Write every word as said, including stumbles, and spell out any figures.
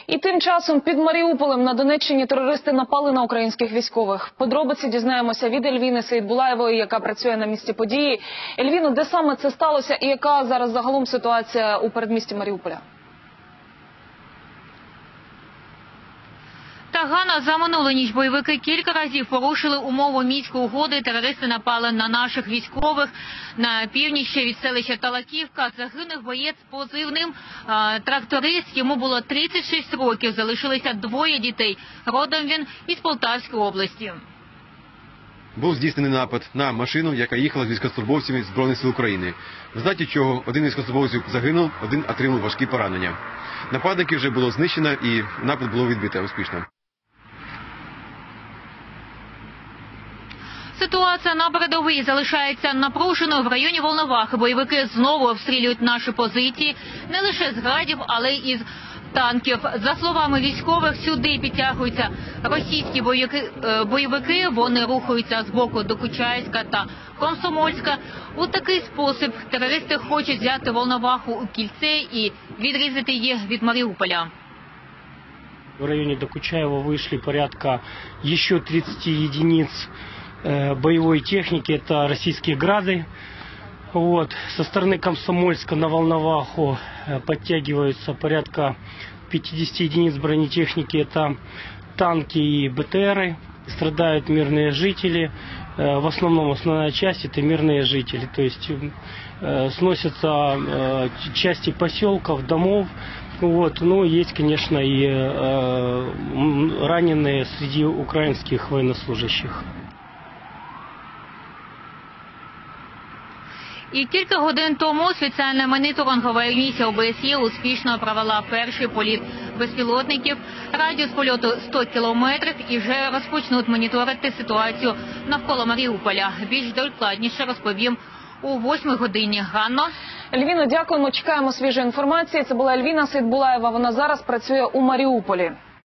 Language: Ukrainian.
І тим часом під Маріуполем на Донеччині терористи напали на українських військових. Подробиці дізнаємося від Ельвіни Сейдбулаєвої, яка працює на місці події. Ельвіно, де саме це сталося і яка зараз загалом ситуація у передмісті Маріуполя? Та, Ганна, за минулу ніч бойовики кілька разів порушили умови Мінської угоди. Терористи напали на наших військових на північ від селища Талаківка. Загинув боєць з позивним а, тракторист. Йому було тридцять шість років. Залишилися двоє дітей. Родом він із Полтавської області. Був здійснений напад на машину, яка їхала з військовослужбовцями Збройних сил України. В результаті чого один із військовослужбовців загинув, один отримав важкі поранення. Нападників вже було знищено і напад було відбито успішно. Ситуація на передовій залишається напруженою. В районі Волновахи бойовики знову обстрілюють наші позиції не лише з градів, але й із танків. За словами військових, сюди підтягуються російські бойовики, бойовики. Вони рухаються з боку Докучаївська та Комсомольська. У такий спосіб терористи хочуть взяти Волноваху у кільце і відрізати її від Маріуполя. В районе Докучаева вышли порядка еще тридцати единиц боевой техники, это российские грады. Вот. Со стороны Комсомольска на Волноваху подтягиваются порядка пятидесяти единиц бронетехники, это танки и БТРы. Страдают мирные жители. В основном основная часть это мирные жители, то есть сносятся части поселков, домов. Вот. Ну, есть, конечно, и э, раненые среди украинских военнослужащих. І кілька годин тому спеціальна моніторингова місія О Б С Є успішно провела перший політ безпілотників. Радіус польоту сто кілометрів і вже розпочнуть моніторити ситуацію навколо Маріуполя. Більш докладніше розповім у восьмій годині. Ганно. Ельвіно, дякуємо. Чекаємо свіжої інформації. Це була Ельвіна Сейдбулаєва. Вона зараз працює у Маріуполі.